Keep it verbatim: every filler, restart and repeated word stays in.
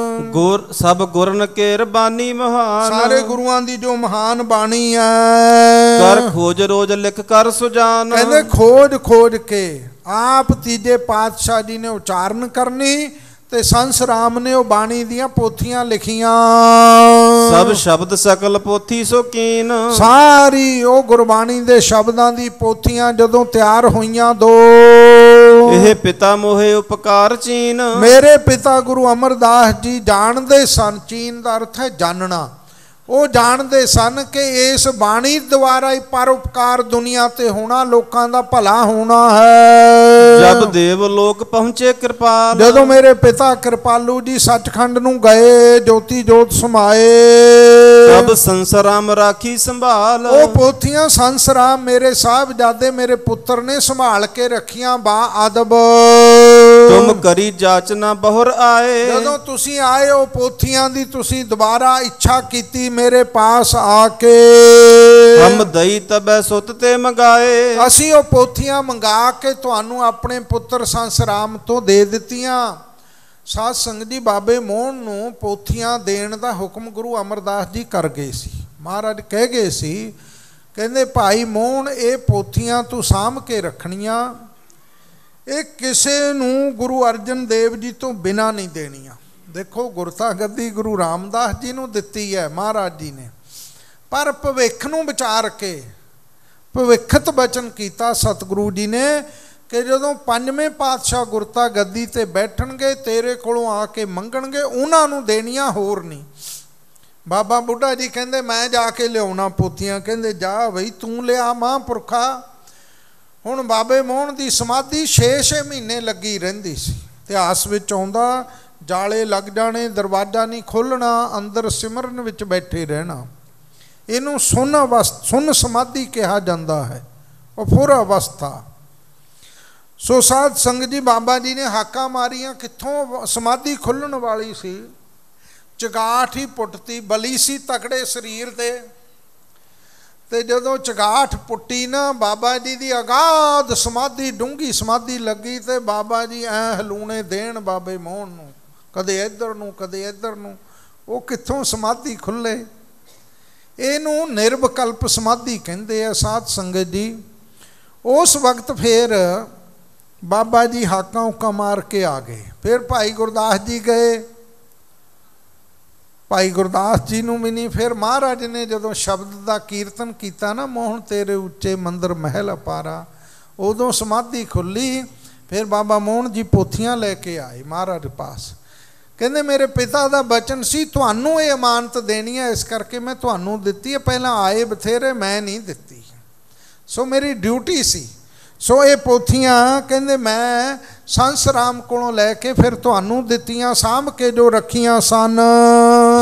गुर सब गुरन केर बानी महान, सारे गुरुआं दी जो महान बाणी है, कर खोज रोज लिख कर सुजान। कहते खोज खोज के आप तीजे पातशाह जी ने उचारण करनी ते संस राम ने वो बाणी दियां पोथियां लिखियां। सब शब्द सकल पोथी सो कीन, सारी वो गुरबाणी दे शब्दां दी पोथियां जदों तैयार होइयां दो, एह पिता मोहे उपकार चीन। मेरे पिता गुरु अमरदास जी जानते सन, चीन का अर्थ है जानना, वो जानते सन कि इस बाणी द्वारा ही परोपकार दुनिया ते होना, लोकां दा भला होना है। जब देव लोक पहुंचे कृपाल, जदों मेरे पिता कृपालू जी सचखंड नूं गए, ज्योति जोत समाए, तब संसराम राखी संभाल। वो पोथियां संसराम मेरे साहबजादे मेरे पुत्र ने संभाल के रखियां बा अदब। तुम करी जाचना बहुर आए, जदों तुसी आए हो पोथियां दी तुसी दोबारा इच्छा कीती मेरे पास आके, हम दई तबे सुत ते मंगाए। असी वो पोथियां मंगा के तुहानू अपने पुत्र संसराम तो दे दित्तियां। साध संगत जी बाबे मोहन नू पोथियां देण दा हुक्म गुरु अमरदास जी कर गए सी। महाराज कह गए सी, कहंदे भाई मोहन ये पोथियां तू साम के रखनियां, ये किसे नू गुरु अर्जन देव जी तो बिना नहीं देनियां। देखो गुरता गद्दी गुरु रामदास जी नू दित्ती है महाराज जी ने, पर भविख नू विचार के भविखत बचन किया सतगुरु जी ने कि जदों पंजवें पातशाह गुरता गद्दी ते बैठणगे तेरे कोलों आके मंगणगे उन्हां नू देनियां, होर नहीं। बाबा बुढ़ा जी कहंदे मैं जाके लियाउणा पोथियां, कहंदे जा बई तू लिया महापुरखा। हुण बाबे मोहन की समाधि छे छे महीने लगी रहिंदी सी, इतिहास विच आउंदा जाले लग जाने, दरवाजा नहीं खोलना, अंदर सिमरन विच बैठे रहना। इनू सुन अवस्था सुन समाधि कहा जाता है, अफुर अवस्था। सो साध संगत जी बाबा जी ने हाका मारियां, कित्थों समाधि खुलण वाली सी, चगाठ ही पुटती, बली सी तकड़े शरीर दे। ते जदों चगाठ पुट्टी ना बाबा जी की अगाध समाधि डूंगी समाधि लगी, ते बाबा जी ऐ हलूने देण बाबे मोहन नूं, कदे इधर नूं कदे इधर नूं, वो कित्थों समाधि खुले। इनू निर्विकल्प समाधि कहंदे आ साध संगत जी। उस वक्त फिर बाबा जी हाका हुक्का मार के आ गए। फिर भाई गुरदास जी गए, भाई गुरदास जी नूं भी नहीं। फिर महाराज ने जदों शब्द का कीर्तन किया ना, मोहन तेरे उच्चे मंदिर महल अपारा, उदों समाधि खुली। फिर बाबा मोहन जी पोथियां लैके आए महाराज पास, कहंदे मेरे पिता का बचन सी तुहानू ये अमानत देनी है, इस करके मैं तुहानू दित्ती है, पहला आए बथेरे मैं नहीं दित्ती, सो मेरी ड्यूटी सी। सो ये पोथियां कहंदे मैं संस राम कोलों लैके फिर तुहानू दित्तियां, साम के जो रखियां सन।